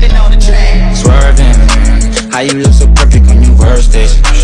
Swerving, how you look so perfect on your worst days.